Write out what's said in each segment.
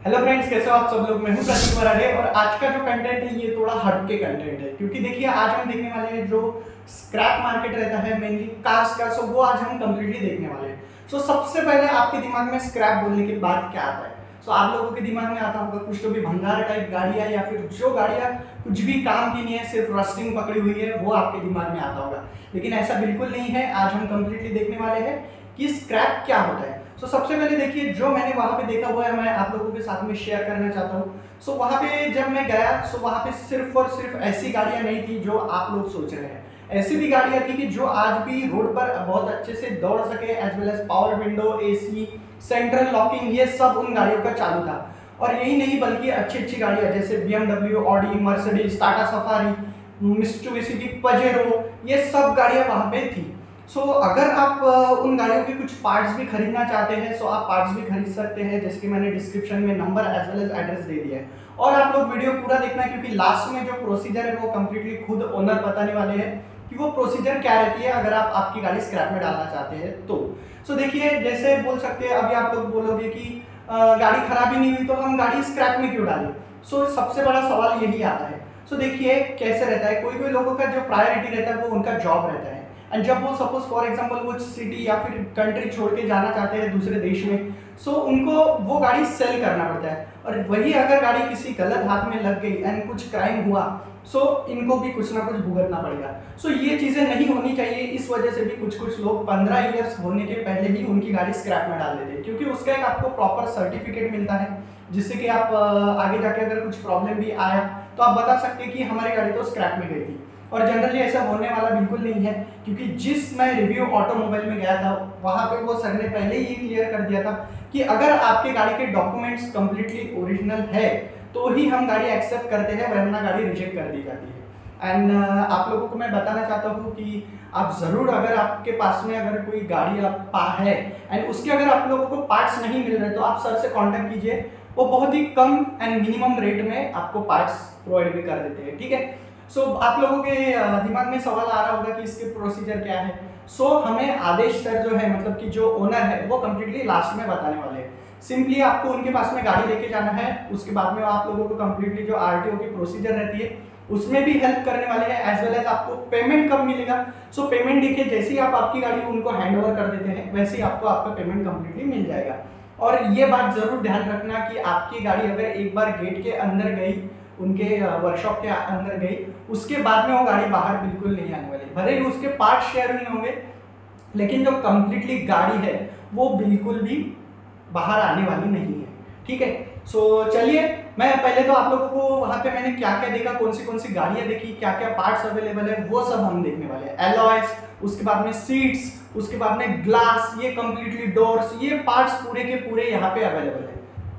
Hello friends, कैसे हो आप सब लोग। मैं हूं प्रतीक वराडे और आज का जो कंटेंट है ये थोड़ा हटके कंटेंट है, क्योंकि देखिए आज हम देखने वाले हैं जो स्क्रैप मार्केट रहता है मेनली कार्स का, सो वो आज हम कंप्लीटली देखने वाले हैं। सो सबसे पहले आपके दिमाग में स्क्रैप बोलने के बाद क्या आता है? सो आप लोगों के दिमाग में आता होगा कुछ तो भी भंगार टाइप गाड़ियां, या फिर जो गाड़ियां कुछ भी काम की नहीं है, सिर्फ रस्टिंग पकड़ी हुई है, वो आपके दिमाग में आता होगा। लेकिन ऐसा बिल्कुल नहीं है। आज हम कंप्लीटली देखने वाले हैं कि स्क्रैप क्या होता है। सो सबसे पहले देखिए, जो मैंने वहां पे देखा हुआ है मैं आप लोगों के साथ में शेयर करना चाहता हूँ। सो वहां पे जब मैं गया, सो वहां पे सिर्फ और सिर्फ ऐसी गाड़ियां नहीं थी जो आप लोग सोच रहे हैं। ऐसी भी गाड़ियां थी कि जो आज भी रोड पर बहुत अच्छे से दौड़ सके, as well as power window, AC, central locking, ये सब उन गाड़ियों का चालू था। और यही नहीं बल्कि अच्छी अच्छी गाड़ियां जैसे BMW, Audi, Mercedes, Tata Safari, Mitsubishi, Pajero, ये सब गाड़ियां वहां पे थी। सो अगर आप उन गाड़ियों के कुछ पार्ट्स भी खरीदना चाहते हैं, सो आप पार्ट्स भी खरीद सकते हैं, जैसे कि मैंने डिस्क्रिप्शन में number as well as address दे दिया है। और आप लोग वीडियो पूरा देखना, क्योंकि लास्ट में जो प्रोसीजर है वो कंप्लीटली खुद ओनर बताने वाले हैं कि वो प्रोसीजर क्या रहती है अगर आप आपकी गाड़ी स्क्रैप में डालना चाहते हैं तो। सो देखिए, जैसे बोल सकते हैं, अभी आप लोग बोलोगे कि गाड़ी खराब ही नहीं हुई तो हम गाड़ी स्क्रैप में क्यों डालें। सो सबसे बड़ा सवाल यही आता है। सो देखिए कैसे रहता है, कोई कोई लोगों का जो प्रायोरिटी रहता है वो उनका जॉब रहता है। एंड जब वो सपोज फॉर एग्जांपल कुछ सिटी या फिर कंट्री छोड़ के जाना चाहते हैं दूसरे देश में, सो उनको वो गाड़ी सेल करना पड़ता है। और वही अगर गाड़ी किसी गलत हाथ में लग गई एंड कुछ क्राइम हुआ, सो इनको भी कुछ ना कुछ भुगतना पड़ेगा। सो ये चीज़ें नहीं होनी चाहिए। इस वजह से भी कुछ कुछ लोग 15 ईयर्स होने के पहले ही उनकी गाड़ी स्क्रैप में डाल देते हैं, क्योंकि उसका एक आपको प्रॉपर सर्टिफिकेट मिलता है, जिससे कि आप आगे जाके अगर कुछ प्रॉब्लम भी आया तो आप बता सकते हैं कि हमारी गाड़ी तो स्क्रैप में गई थी। और जनरली ऐसा होने वाला बिल्कुल नहीं है, क्योंकि जिस मैं रिव्यू ऑटोमोबाइल में गया था वहाँ पे वो सर ने पहले ही क्लियर कर दिया था कि अगर आपके गाड़ी के डॉक्यूमेंट्स कंप्लीटली ओरिजिनल है तो ही हम गाड़ी एक्सेप्ट करते हैं, वरना गाड़ी रिजेक्ट कर दी जाती है। एंड आप लोगों को मैं बताना चाहता हूँ कि आप ज़रूर, अगर आपके पास में अगर कोई गाड़ी है एंड उसके अगर आप लोगों को पार्ट्स नहीं मिल रहे तो आप सर से कॉन्टेक्ट कीजिए। वो बहुत ही कम एंड मिनिमम रेट में आपको पार्ट्स प्रोवाइड भी कर देते हैं, ठीक है। सो आप लोगों के दिमाग में सवाल आ रहा होगा कि इसके प्रोसीजर क्या है। सो हमें आदेश सर जो है, मतलब कि जो ओनर है, वो कम्प्लीटली लास्ट में बताने वाले हैं। सिंपली आपको उनके पास में गाड़ी लेके जाना है, उसके बाद में आप लोगों को कम्प्लीटली जो RTO की प्रोसीजर रहती है उसमें भी हेल्प करने वाले हैं, एज वेल एज आपको पेमेंट कब मिलेगा। सो पेमेंट देखिए, जैसे ही आप आपकी गाड़ी उनको हैंड ओवर कर देते हैं वैसे ही आपको आपका पेमेंट कम्प्लीटली मिल जाएगा। और ये बात जरूर ध्यान रखना कि आपकी गाड़ी अगर एक बार गेट के अंदर गई, उनके वर्कशॉप के अंदर गई, उसके बाद में वो गाड़ी बाहर बिल्कुल नहीं आने वाली। भले ही उसके पार्ट शेयर नहीं होंगे, लेकिन जो कंप्लीटली गाड़ी है वो बिल्कुल भी बाहर आने वाली नहीं है, ठीक है। सो चलिए, मैं पहले तो आप लोगों को वहाँ पे मैंने क्या क्या देखा, कौन सी गाड़ियाँ देखी, क्या क्या पार्ट्स अवेलेबल है, वो सब हम देखने वाले हैं। एलॉयज, उसके बाद में सीट्स, उसके बाद में ग्लास, ये कंप्लीटली डोर्स, ये पार्ट्स पूरे के पूरे यहाँ पे अवेलेबल है।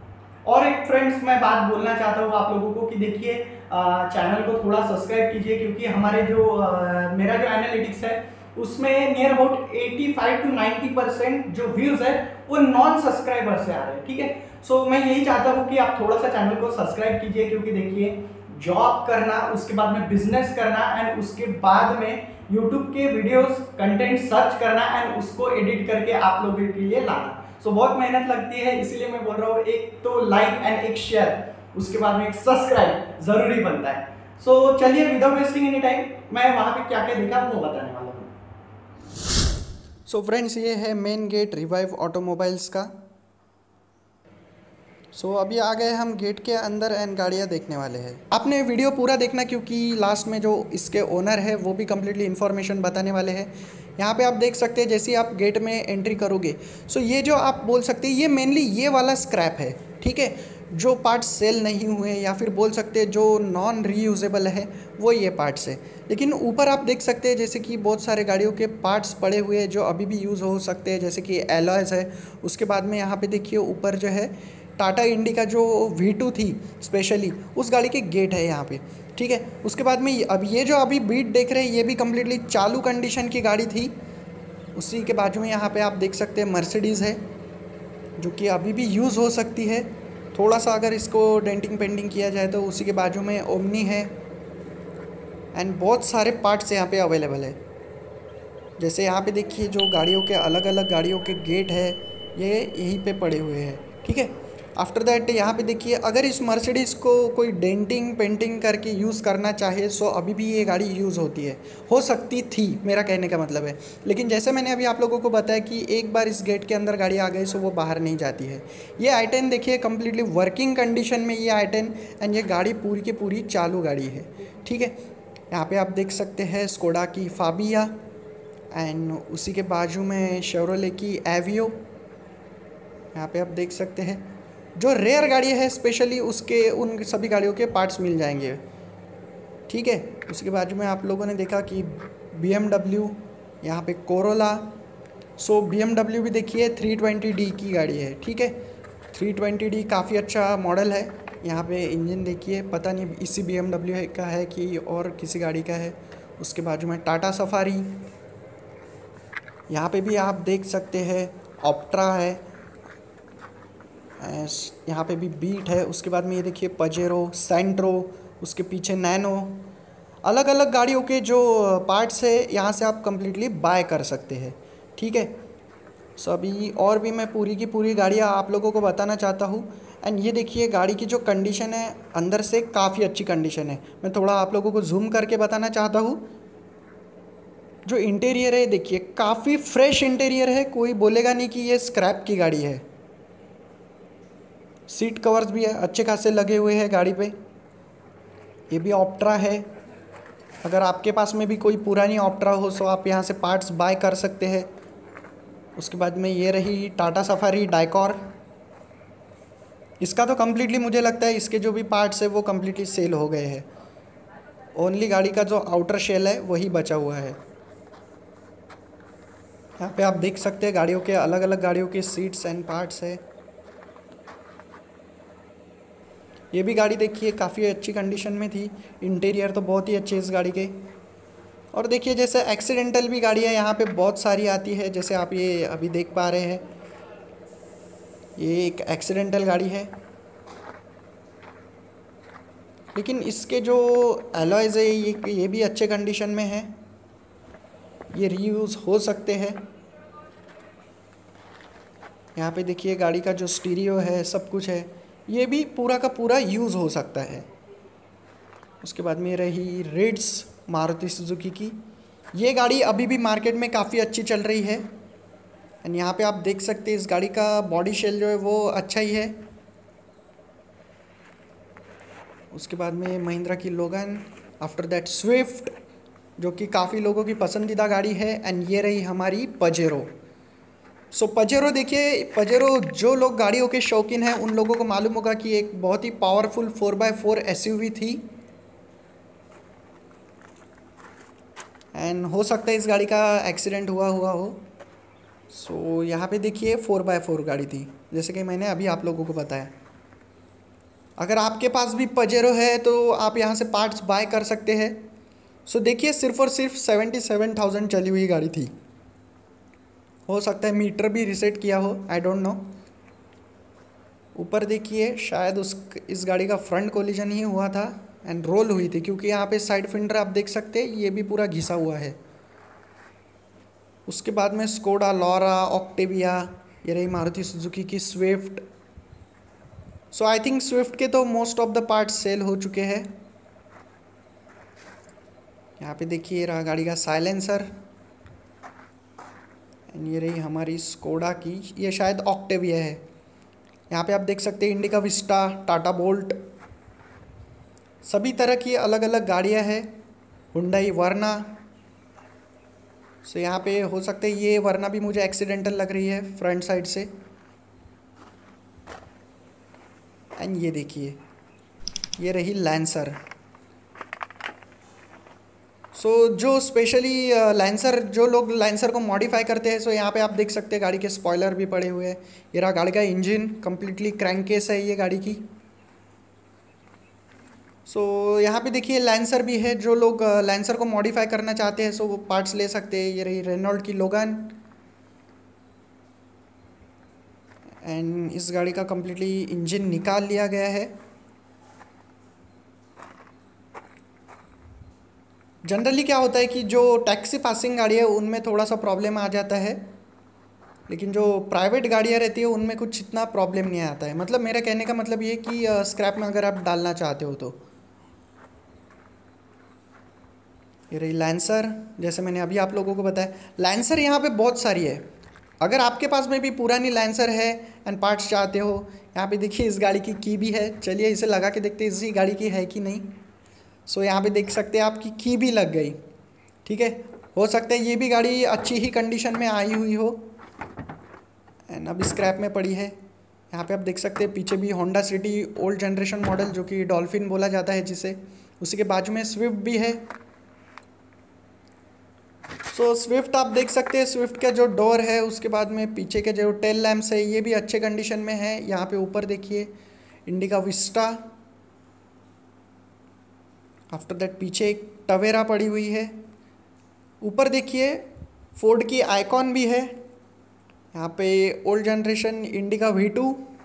और एक फ्रेंड्स मैं बात बोलना चाहता हूँ आप लोगों को कि देखिए, चैनल को थोड़ा सब्सक्राइब कीजिए, क्योंकि हमारे जो मेरा जो एनालिटिक्स है उसमें नियर अबाउट 85 to 90% जो व्यूज है वो नॉन सब्सक्राइबर से आ रहे हैं, ठीक है। सो मैं यही चाहता हूँ कि आप थोड़ा सा चैनल को सब्सक्राइब कीजिए, क्योंकि देखिए, जॉब करना, उसके बाद में बिजनेस करना एंड उसके बाद में यूट्यूब के वीडियोस कंटेंट सर्च करना एंड उसको एडिट करके आप लोगों के लिए लाना, सो बहुत मेहनत लगती है। इसीलिए मैं बोल रहा हूँ, एक तो लाइक एंड एक शेयर, उसके बाद में एक सब्सक्राइब जरूरी बनता है। सो चलिए, विदाउट वेस्टिंग एनी टाइम, मैं वहाँ पे क्या क्या देखा वो बताने वाला हूँ। सो फ्रेंड्स, ये है मेन गेट रिवाइव ऑटोमोबाइल्स का। सो अभी आ गए हम गेट के अंदर एंड गाड़ियाँ देखने वाले हैं। आपने वीडियो पूरा देखना, क्योंकि लास्ट में जो इसके ओनर है वो भी कम्प्लीटली इन्फॉर्मेशन बताने वाले हैं। यहाँ पे आप देख सकते हैं, जैसे ही आप गेट में एंट्री करोगे, सो ये जो आप बोल सकते हैं ये मेनली ये वाला स्क्रैप है, ठीक है। जो पार्ट्स सेल नहीं हुए या फिर बोल सकते हैं जो नॉन रीयूजेबल है वो ये पार्ट्स है। लेकिन ऊपर आप देख सकते हैं जैसे कि बहुत सारे गाड़ियों के पार्ट्स पड़े हुए हैं जो अभी भी यूज़ हो सकते हैं, जैसे कि एलॉयज़ है। उसके बाद में यहाँ पे देखिए ऊपर जो है टाटा इंडिका जो V2 थी स्पेशली, उस गाड़ी के गेट है यहाँ पे, ठीक है। उसके बाद में अब ये जो अभी बीट देख रहे हैं ये भी कम्प्लीटली चालू कंडीशन की गाड़ी थी। उसी के बाजू में यहाँ पे आप देख सकते हैं मर्सिडीज़ है, जो कि अभी भी यूज़ हो सकती है। थोड़ा सा अगर इसको डेंटिंग पेंटिंग किया जाए तो उसी के बाजू में ओमनी है एंड बहुत सारे पार्ट्स यहाँ पे अवेलेबल है। जैसे यहाँ पे देखिए, जो गाड़ियों के अलग अलग गाड़ियों के गेट है ये यहीं पे पड़े हुए हैं, ठीक है। आफ्टर दैट यहाँ पे देखिए, अगर इस मर्सिडीज़ को कोई डेंटिंग पेंटिंग करके यूज़ करना चाहे सो अभी भी ये गाड़ी यूज़ होती है, हो सकती थी, मेरा कहने का मतलब है। लेकिन जैसे मैंने अभी आप लोगों को बताया कि एक बार इस गेट के अंदर गाड़ी आ गई सो वो बाहर नहीं जाती है। ये i10 देखिए कम्प्लीटली वर्किंग कंडीशन में ये i10, एंड ये गाड़ी पूरी की पूरी चालू गाड़ी है, ठीक है। यहाँ पे आप देख सकते हैं स्कोडा की फाबिया, एंड उसी के बाजू में शेवरोले की एवियो। यहाँ पे आप देख सकते हैं जो रेयर गाड़ी है स्पेशली उसके उन सभी गाड़ियों के पार्ट्स मिल जाएंगे, ठीक है। उसके बाजू में आप लोगों ने देखा कि BMW, यहाँ पे कोरोला। सो BMW भी देखिए 320D की गाड़ी है, ठीक है। 320D काफ़ी अच्छा मॉडल है। यहाँ पे इंजन देखिए, पता नहीं इसी BMW का है कि और किसी गाड़ी का है। उसके बाजू में टाटा सफारी, यहाँ पे भी आप देख सकते हैं ऑप्ट्रा है, यहाँ पे भी बीट है। उसके बाद में ये देखिए पजेरो, सेंट्रो, उसके पीछे नैनो। अलग अलग गाड़ियों के जो पार्ट्स है यहाँ से आप कम्प्लीटली बाय कर सकते हैं, ठीक है। सो अभी और भी मैं पूरी की पूरी गाड़ियाँ आप लोगों को बताना चाहता हूँ। एंड ये देखिए गाड़ी की जो कंडीशन है अंदर से काफ़ी अच्छी कंडीशन है। मैं थोड़ा आप लोगों को जूम करके बताना चाहता हूँ। जो इंटीरियर है देखिए काफ़ी फ्रेश इंटीरियर है, कोई बोलेगा नहीं कि ये स्क्रैप की गाड़ी है। सीट कवर्स भी अच्छे खासे लगे हुए हैं गाड़ी पे। ये भी ऑप्ट्रा है, अगर आपके पास में भी कोई पुरानी ऑप्ट्रा हो तो आप यहाँ से पार्ट्स बाय कर सकते हैं। उसके बाद में ये रही टाटा सफारी डाइकॉर। इसका तो कम्प्लीटली मुझे लगता है इसके जो भी पार्ट्स है वो कम्प्लीटली सेल हो गए हैं, ओनली गाड़ी का जो आउटर शेल है वही बचा हुआ है। यहाँ पे आप देख सकते हैं गाड़ियों के अलग अलग गाड़ियों के सीट्स एंड पार्ट्स है। ये भी गाड़ी देखिए काफ़ी अच्छी कंडीशन में थी, इंटीरियर तो बहुत ही अच्छे इस गाड़ी के। और देखिए जैसे एक्सीडेंटल भी गाड़ियाँ यहाँ पे बहुत सारी आती है, जैसे आप ये अभी देख पा रहे हैं, ये एक एक्सीडेंटल गाड़ी है। लेकिन इसके जो एलॉयज़ है ये भी अच्छे कंडीशन में है, ये रीयूज़ हो सकते हैं। यहाँ पे देखिए गाड़ी का जो स्टीरियो है सब कुछ है, ये भी पूरा का पूरा यूज़ हो सकता है। उसके बाद में रही रिड्स मारुति सुजुकी की, ये गाड़ी अभी भी मार्केट में काफ़ी अच्छी चल रही है। एंड यहाँ पे आप देख सकते हैं इस गाड़ी का बॉडी शेल जो है वो अच्छा ही है। उसके बाद में महिंद्रा की लोगन, आफ्टर दैट स्विफ्ट जो कि काफ़ी लोगों की पसंदीदा गाड़ी है। एंड ये रही हमारी पजेरो। सो पजेरो देखिए, पजेरो जो लोग गाड़ियों के शौकीन हैं उन लोगों को मालूम होगा कि एक बहुत ही पावरफुल 4x4 SUV थी। एंड हो सकता है इस गाड़ी का एक्सीडेंट हुआ हो। सो यहाँ पे देखिए 4x4 गाड़ी थी, जैसे कि मैंने अभी आप लोगों को बताया। अगर आपके पास भी पजेरो है तो आप यहाँ से पार्ट्स बाय कर सकते हैं। सो देखिए सिर्फ और सिर्फ 77,000 चली हुई गाड़ी थी। हो सकता है मीटर भी रीसेट किया हो, आई डोंट नो। ऊपर देखिए शायद इस गाड़ी का फ्रंट कोलिजन ही हुआ था एंड रोल हुई थी, क्योंकि यहाँ पे साइड फिंडर आप देख सकते हैं ये भी पूरा घिसा हुआ है। उसके बाद में स्कोडा लॉरा, ऑक्टेविया, ये रही मारुति सुजुकी की Swift. So I think Swift के तो most of the parts sale हो चुके हैं। यहाँ पे देखिए रहा गाड़ी का साइलेंसर। एंड ये रही हमारी स्कोडा की, ये शायद ऑक्टेविया है। यहाँ पे आप देख सकते हैं इंडिका विस्टा, टाटा बोल्ट, सभी तरह की अलग अलग गाड़ियाँ हैं। Hyundai Verna. सो यहाँ पे हो सकता है ये वर्ना भी मुझे एक्सीडेंटल लग रही है फ्रंट साइड से। एंड ये देखिए ये रही लैंसर। सो जो स्पेशली लैंसर, जो लोग लैंसर को मॉडिफाई करते हैं, सो यहाँ पे आप देख सकते हैं गाड़ी के स्पॉइलर भी पड़े हुए हैं। ये रहा गाड़ी का इंजन, कम्प्लीटली क्रैंककेस है ये गाड़ी की। सो यहाँ पे देखिए लैंसर भी है, जो लोग लैंसर को मॉडिफाई करना चाहते हैं सो वो पार्ट्स ले सकते हैं। ये रही रेनॉल्ट की लोगन। एंड इस गाड़ी का कम्प्लीटली इंजन निकाल लिया गया है। जनरली क्या होता है कि जो टैक्सी पासिंग गाड़ी है उनमें थोड़ा सा प्रॉब्लम आ जाता है, लेकिन जो प्राइवेट गाड़ियाँ रहती है उनमें कुछ इतना प्रॉब्लम नहीं आता है। मतलब मेरा कहने का मतलब ये कि स्क्रैप में अगर आप डालना चाहते हो तो। ये रही लैंसर, जैसे मैंने अभी आप लोगों को बताया। लैंसर यहाँ पे बहुत सारी है। अगर आपके पास में भी पुरानी लैंसर है एंड पार्ट्स चाहते हो, यहाँ पे देखिए इस गाड़ी की भी है। चलिए इसे लगा के देखते हैं इसी गाड़ी की है कि नहीं। सो यहाँ पे देख सकते हैं आपकी भी लग गई। ठीक है, हो सकता है ये भी गाड़ी अच्छी ही कंडीशन में आई हुई हो एंड अभी स्क्रैप में पड़ी है। यहाँ पे आप देख सकते हैं पीछे भी Honda City old generation model, जो कि डॉल्फिन बोला जाता है जिसे। उसी के बाजू में स्विफ्ट भी है। सो स्विफ्ट आप देख सकते हैं, स्विफ्ट का जो डोर है, उसके बाद में पीछे के जो टेल लैम्प्स है ये भी अच्छे कंडीशन में है। यहाँ पे ऊपर देखिए इंडिका विस्टा। आफ्टर दैट पीछे एक टवेरा पड़ी हुई है। ऊपर देखिए फोर्ड की आइकॉन भी है। यहाँ पे ओल्ड जनरेशन इंडिका V2।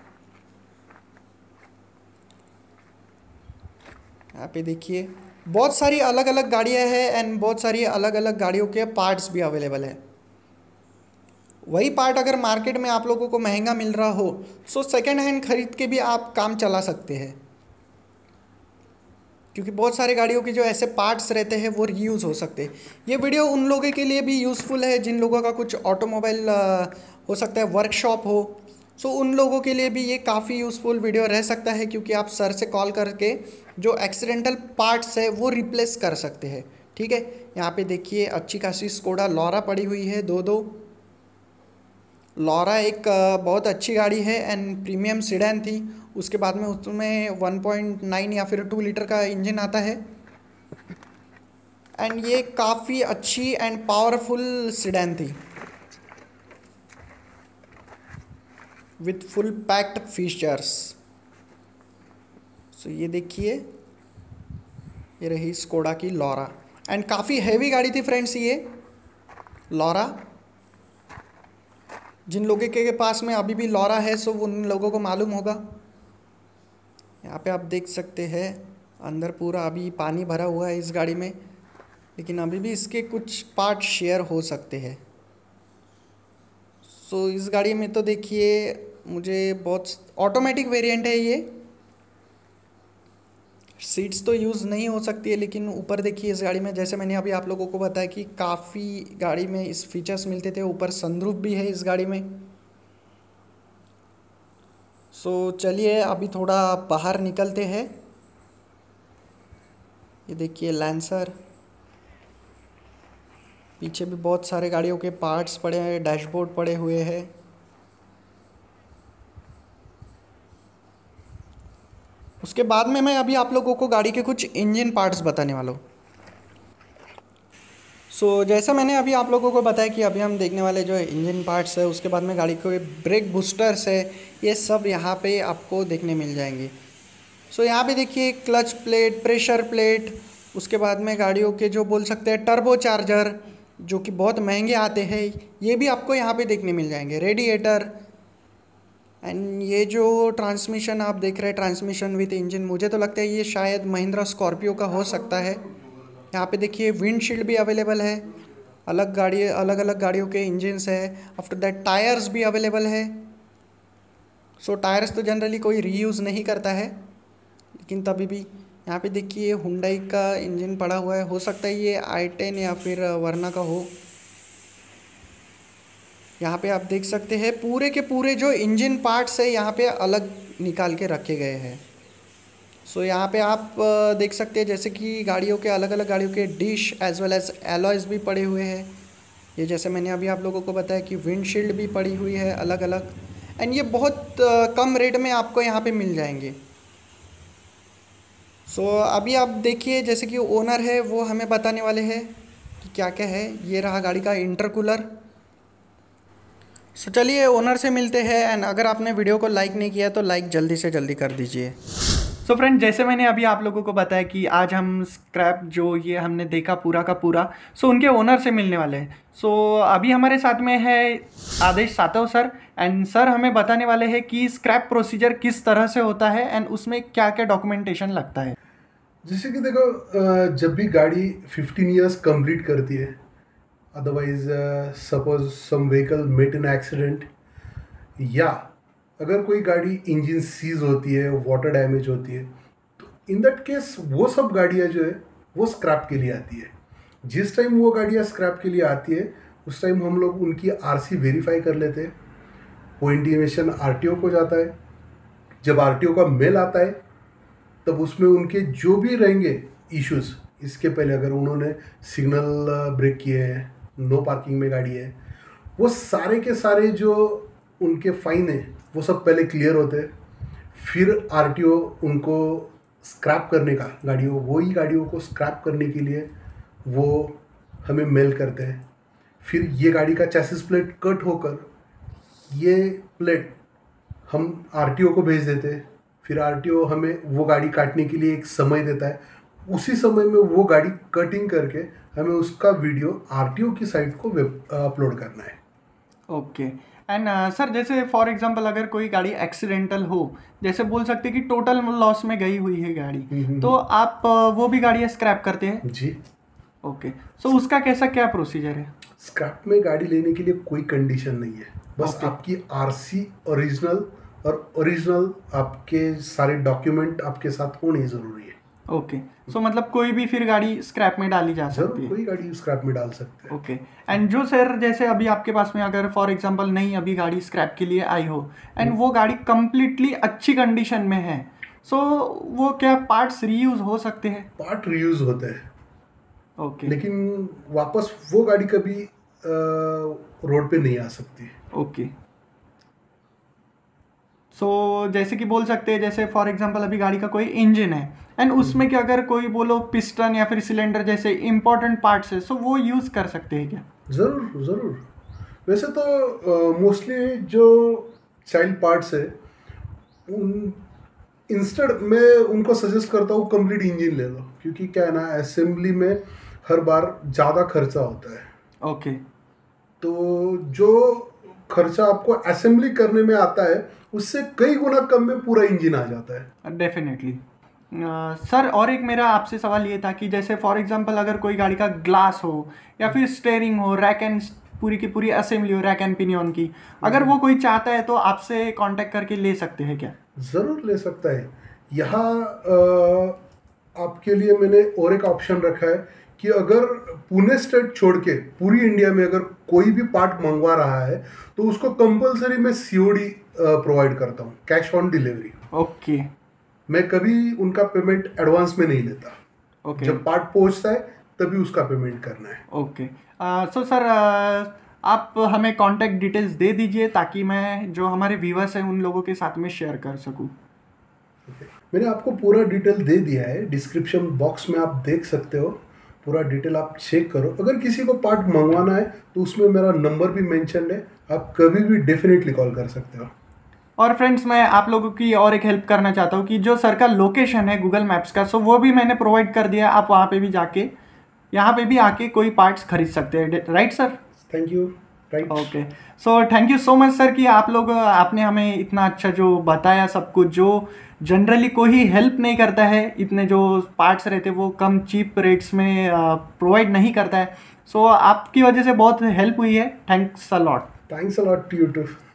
यहाँ पे देखिए बहुत सारी अलग अलग गाड़ियाँ हैं एंड बहुत सारी अलग अलग गाड़ियों के पार्ट्स भी अवेलेबल है। वही पार्ट अगर मार्केट में आप लोगों को महंगा मिल रहा हो तो सेकेंड हैंड खरीद के भी आप काम चला सकते हैं, क्योंकि बहुत सारे गाड़ियों के जो ऐसे पार्ट्स रहते हैं वो रीयूज़ हो सकते हैं। ये वीडियो उन लोगों के लिए भी यूज़फुल है जिन लोगों का कुछ ऑटोमोबाइल हो सकता है वर्कशॉप हो। सो उन लोगों के लिए भी ये काफ़ी यूज़फुल वीडियो रह सकता है, क्योंकि आप सर से कॉल करके जो एक्सीडेंटल पार्ट्स है वो रिप्लेस कर सकते हैं। ठीक है, यहाँ पे देखिए अच्छी खासी स्कोडा लॉरा पड़ी हुई है। दो लॉरा एक बहुत अच्छी गाड़ी है एंड प्रीमियम सीडान थी। उसके बाद में उसमें 1.9 या फिर 2 लीटर का इंजन आता है एंड ये काफ़ी अच्छी एंड पावरफुल सीडान थी with full packed features. So ये देखिए ये रही स्कोडा की लॉरा एंड काफ़ी हैवी गाड़ी थी फ्रेंड्स ये लॉरा। जिन लोगों के पास में अभी भी लॉरा है सो उन लोगों को मालूम होगा। यहाँ पे आप देख सकते हैं अंदर पूरा अभी पानी भरा हुआ है इस गाड़ी में, लेकिन अभी भी इसके कुछ पार्ट शेयर हो सकते हैं। सो इस गाड़ी में तो देखिए मुझे बहुत ऑटोमेटिक वेरिएंट है ये। सीट्स तो यूज़ नहीं हो सकती है, लेकिन ऊपर देखिए इस गाड़ी में जैसे मैंने अभी आप लोगों को बताया कि काफ़ी गाड़ी में इस फीचर्स मिलते थे। ऊपर सनरूफ भी है इस गाड़ी में। सो चलिए अभी थोड़ा बाहर निकलते हैं। ये देखिए लैंसर, पीछे भी बहुत सारे गाड़ियों के पार्ट्स पड़े हैं, डैशबोर्ड पड़े हुए हैं। उसके बाद में मैं अभी आप लोगों को गाड़ी के कुछ इंजन पार्ट्स बताने वाला हूँ। सो जैसा मैंने अभी आप लोगों को बताया कि अभी हम देखने वाले जो इंजन पार्ट्स है, उसके बाद में गाड़ी के ब्रेक बूस्टर्स है, ये सब यहाँ पे आपको देखने मिल जाएंगे। सो यहाँ पे देखिए क्लच प्लेट, प्रेशर प्लेट, उसके बाद में गाड़ियों के जो बोल सकते हैं टर्बो चार्जर जो कि बहुत महंगे आते हैं, ये भी आपको यहाँ पे देखने मिल जाएंगे। रेडिएटर एंड ये जो ट्रांसमिशन आप देख रहे हैं, ट्रांसमिशन विथ इंजन, मुझे तो लगता है ये शायद महिंद्रा स्कॉर्पियो का हो सकता है। यहाँ पे देखिए विंडशील्ड भी अवेलेबल है। अलग अलग गाड़ियों के इंजन्स है। आफ्टर दैट टायर्स भी अवेलेबल है। सो टायर्स तो जनरली कोई रीयूज़ नहीं करता है, लेकिन तभी भी यहाँ पे देखिए हुंडई का इंजन पड़ा हुआ है। हो सकता है ये i10 या फिर वर्ना का हो। यहाँ पे आप देख सकते हैं पूरे के पूरे जो इंजन पार्ट्स है यहाँ पे अलग निकाल के रखे गए हैं। सो यहाँ पे आप देख सकते हैं जैसे कि गाड़ियों के अलग अलग गाड़ियों के dish as well as alloys भी पड़े हुए हैं। ये जैसे मैंने अभी आप लोगों को बताया कि विंडशील्ड भी पड़ी हुई है अलग अलग, एंड ये बहुत कम रेट में आपको यहाँ पे मिल जाएंगे। सो अभी आप देखिए जैसे कि ओनर है वो हमें बताने वाले हैं कि क्या क्या है। ये रहा गाड़ी का इंटरकूलर। सो चलिए ओनर से मिलते हैं एंड अगर आपने वीडियो को लाइक नहीं किया तो लाइक जल्दी से जल्दी कर दीजिए। सो फ्रेंड, जैसे मैंने अभी आप लोगों को बताया कि आज हम स्क्रैप जो ये हमने देखा पूरा का पूरा, सो उनके ओनर से मिलने वाले हैं। सो अभी हमारे साथ में है Aadesh Satav sir, and sir हमें बताने वाले हैं कि स्क्रैप प्रोसीजर किस तरह से होता है एंड उसमें क्या क्या डॉक्यूमेंटेशन लगता है। जैसे कि देखो, जब भी गाड़ी 15 ईयर्स कंप्लीट करती है otherwise suppose some vehicle met in accident, या अगर कोई गाड़ी इंजन सीज होती है, वाटर डैमेज होती है, तो इन दैट केस वो सब गाड़ियाँ जो है वो स्क्रैप के लिए आती है। जिस टाइम वो गाड़ियाँ स्क्रैप के लिए आती है उस टाइम हम लोग उनकी आरसी वेरीफाई कर लेते हैं, वो इंटीमेशन आरटीओ को जाता है। जब आरटीओ का मेल आता है तब उसमें उनके जो भी रहेंगे इश्यूज़, इसके पहले अगर उन्होंने सिग्नल ब्रेक किए हैं, नो पार्किंग में गाड़ी है, वो सारे के सारे जो उनके फाइन है वो सब पहले क्लियर होते हैं। फिर आरटीओ उनको स्क्रैप करने का, वही गाड़ियों को स्क्रैप करने के लिए वो हमें मेल करते हैं। फिर ये गाड़ी का चैसिस प्लेट कट होकर ये प्लेट हम आरटीओ को भेज देते हैं। फिर आरटीओ हमें वो गाड़ी काटने के लिए एक समय देता है, उसी समय में वो गाड़ी कटिंग करके हमें उसका वीडियो आरटीओ की साइट को अपलोड करना है। ओके। एंड सर जैसे फॉर एग्जांपल अगर कोई गाड़ी एक्सीडेंटल हो, जैसे बोल सकते हैं कि टोटल लॉस में गई हुई है गाड़ी, तो आप वो भी गाड़ियाँ स्क्रैप करते हैं? जी। ओके। सो उसका कैसा क्या प्रोसीजर है? स्क्रैप में गाड़ी लेने के लिए कोई कंडीशन नहीं है, बस आपकी आरसी ओरिजिनल और ओरिजिनल आपके सारे डॉक्यूमेंट आपके साथ होने ज़रूरी है। ओके। सो मतलब कोई भी फिर गाड़ी स्क्रैप में डाली जा सकती है? कोई गाड़ी स्क्रैप में डाल सकते हैं। ओके। एंड जो सर जैसे अभी आपके पास में अगर फॉर एग्जांपल नहीं अभी गाड़ी स्क्रैप के लिए आई हो एंड वो गाड़ी कंप्लीटली अच्छी कंडीशन में है, सो वो क्या पार्ट्स रीयूज हो सकते हैं? पार्ट रीयूज होते हैं। ओके। लेकिन वापस वो गाड़ी कभी रोड पे नहीं आ सकती। ओके। सो जैसे कि बोल सकते हैं जैसे फॉर एग्जांपल अभी गाड़ी का कोई इंजन है एंड उसमें क्या अगर कोई बोलो पिस्टन या फिर सिलेंडर जैसे इंपॉर्टेंट पार्ट्स है, सो वो यूज़ कर सकते हैं क्या? ज़रूर ज़रूर। वैसे तो मोस्टली जो चाइल्ड पार्ट्स है उन इंस्टेड मैं उनको सजेस्ट करता हूँ कंप्लीट इंजन ले लो, क्योंकि क्या है ना, असेंबली में हर बार ज़्यादा खर्चा होता है। ओके। तो जो खर्चा आपको असेंबली करने में आता है उससे कई गुना कम में पूरा इंजन आ जाता है। डेफिनेटली। सर और एक मेरा आपसे सवाल ये था कि जैसे फॉर एग्जांपल अगर कोई गाड़ी का ग्लास हो या फिर स्टेयरिंग हो, रैक एंड पूरी की पूरी असेंबली हो रैक एंड पिनियन की, अगर वो कोई चाहता है तो आपसे कांटेक्ट करके ले सकते हैं क्या? ज़रूर ले सकता है। यहाँ आपके लिए मैंने और एक ऑप्शन रखा है कि अगर पुणे स्टेट छोड़ के पूरी इंडिया में अगर कोई भी पार्ट मंगवा रहा है तो उसको कंपलसरी मैं सीओडी प्रोवाइड करता हूँ, कैश ऑन डिलीवरी। ओके। मैं कभी उनका पेमेंट एडवांस में नहीं लेता। ओके। जब पार्ट पहुँचता है तभी उसका पेमेंट करना है। ओके। सो सर आप हमें कांटेक्ट डिटेल्स दे दीजिए ताकि मैं जो हमारे व्यूअर्स हैं उन लोगों के साथ में शेयर कर सकूँ। मैंने आपको पूरा डिटेल दे दिया है, डिस्क्रिप्शन बॉक्स में आप देख सकते हो, पूरा डिटेल आप चेक करो। अगर किसी को पार्ट मंगवाना है तो उसमें मेरा नंबर भी मेंशन है, आप कभी भी डेफिनेटली कॉल कर सकते हो। और फ्रेंड्स मैं आप लोगों की और एक हेल्प करना चाहता हूँ कि जो सर का लोकेशन है गूगल मैप्स का, सो वो भी मैंने प्रोवाइड कर दिया, आप वहाँ पे भी जाके यहाँ पे भी आके कोई पार्ट्स खरीद सकते हैं। Right sir? Thank you. Right. Okay. So thank you so much sir कि आपने हमें इतना अच्छा जो बताया सब कुछ, जो जनरली कोई हेल्प नहीं करता है, इतने जो पार्ट्स रहते हैं वो कम चीप रेट्स में प्रोवाइड नहीं करता है। सो आपकी वजह से बहुत हेल्प हुई है। Thanks a lot. Thanks a lot to you to.